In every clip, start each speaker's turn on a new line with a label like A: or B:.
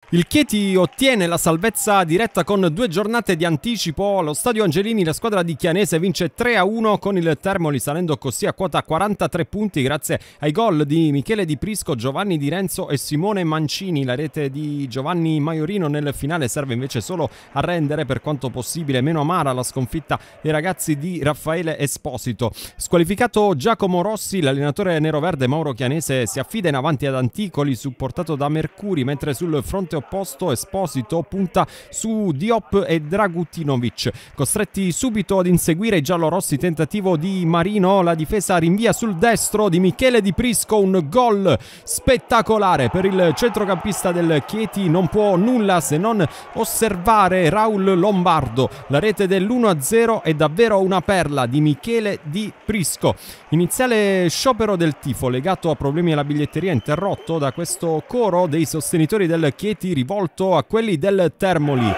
A: Il Chieti ottiene la salvezza diretta con 2 giornate di anticipo. Allo Stadio Angelini la squadra di Chianese vince 3-1 con il Termoli, salendo così a quota 43 punti grazie ai gol di Michele Di Prisco, Giovanni Di Renzo e Simone Mancini. La rete di Giovanni Maiorino nel finale serve invece solo a rendere per quanto possibile meno amara la sconfitta dei ragazzi di Raffaele Esposito. Squalificato Giacomo Rossi, l'allenatore neroverde Mauro Chianese si affida in avanti ad Anticoli, supportato da Mercuri, mentre sul fronte opposto Esposito punta su Diop e Dragutinovic. Costretti subito ad inseguire i giallorossi, tentativo di Marino, la difesa rinvia sul destro di Michele Di Prisco, un gol spettacolare per il centrocampista del Chieti. Non può nulla se non osservare Raul Lombardo. La rete dell'1-0 è davvero una perla di Michele Di Prisco. Iniziale sciopero del tifo legato a problemi alla biglietteria, interrotto da questo coro dei sostenitori del Chieti rivolto a quelli del Termoli,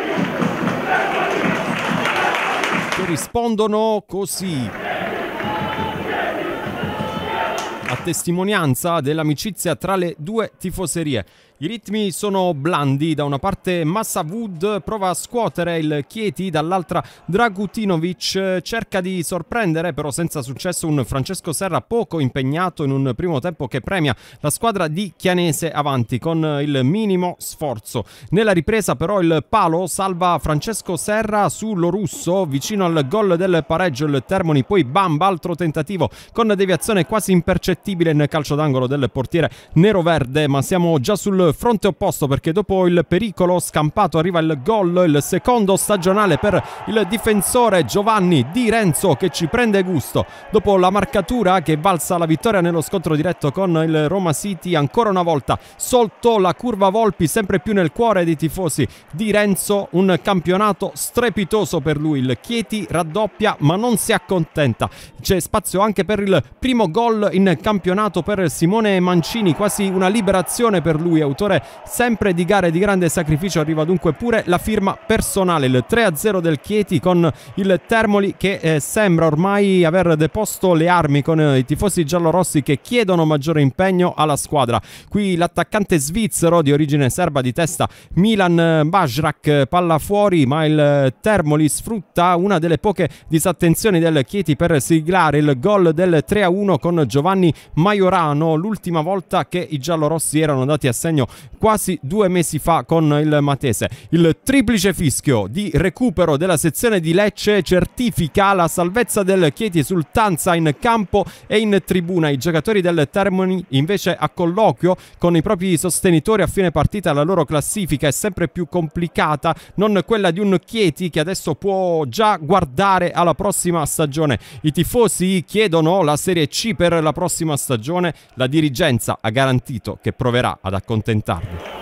A: che rispondono così, a testimonianza dell'amicizia tra le due tifoserie. I ritmi sono blandi, da una parte Massavood prova a scuotere il Chieti, dall'altra Dragutinovic cerca di sorprendere, però senza successo, un Francesco Serra poco impegnato in un primo tempo che premia la squadra di Chianese avanti con il minimo sforzo. Nella ripresa però il palo salva Francesco Serra su Lorusso, vicino al gol del pareggio il Termoli, poi Bamba, altro tentativo con deviazione quasi impercettibile in calcio d'angolo del portiere neroverde, ma siamo già sul fronte opposto perché dopo il pericolo scampato arriva il gol, il secondo stagionale per il difensore Giovanni Di Renzo, che ci prende gusto. Dopo la marcatura che valsa la vittoria nello scontro diretto con il Roma City, ancora una volta sotto la curva Volpi, sempre più nel cuore dei tifosi Di Renzo, un campionato strepitoso per lui. Il Chieti raddoppia ma non si accontenta, c'è spazio anche per il primo gol in campionato per Simone Mancini, quasi una liberazione per lui, autore sempre di gare di grande sacrificio. Arriva dunque pure la firma personale, il 3-0 del Chieti, con il Termoli che sembra ormai aver deposto le armi, con i tifosi giallorossi che chiedono maggiore impegno alla squadra. Qui l'attaccante svizzero di origine serba, di testa Milan Bajrak, palla fuori, ma il Termoli sfrutta una delle poche disattenzioni del Chieti per siglare il gol del 3-1 con Giovanni Maiorano, l'ultima volta che i giallorossi erano andati a segno quasi 2 mesi fa con il Matese. Il triplice fischio di recupero della sezione di Lecce certifica la salvezza del Chieti sul Tanza in campo e in tribuna. I giocatori del Termoli invece a colloquio con i propri sostenitori a fine partita. La loro classifica è sempre più complicata, non quella di un Chieti che adesso può già guardare alla prossima stagione. I tifosi chiedono la Serie C per la prossima stagione, la dirigenza ha garantito che proverà ad accontentarli.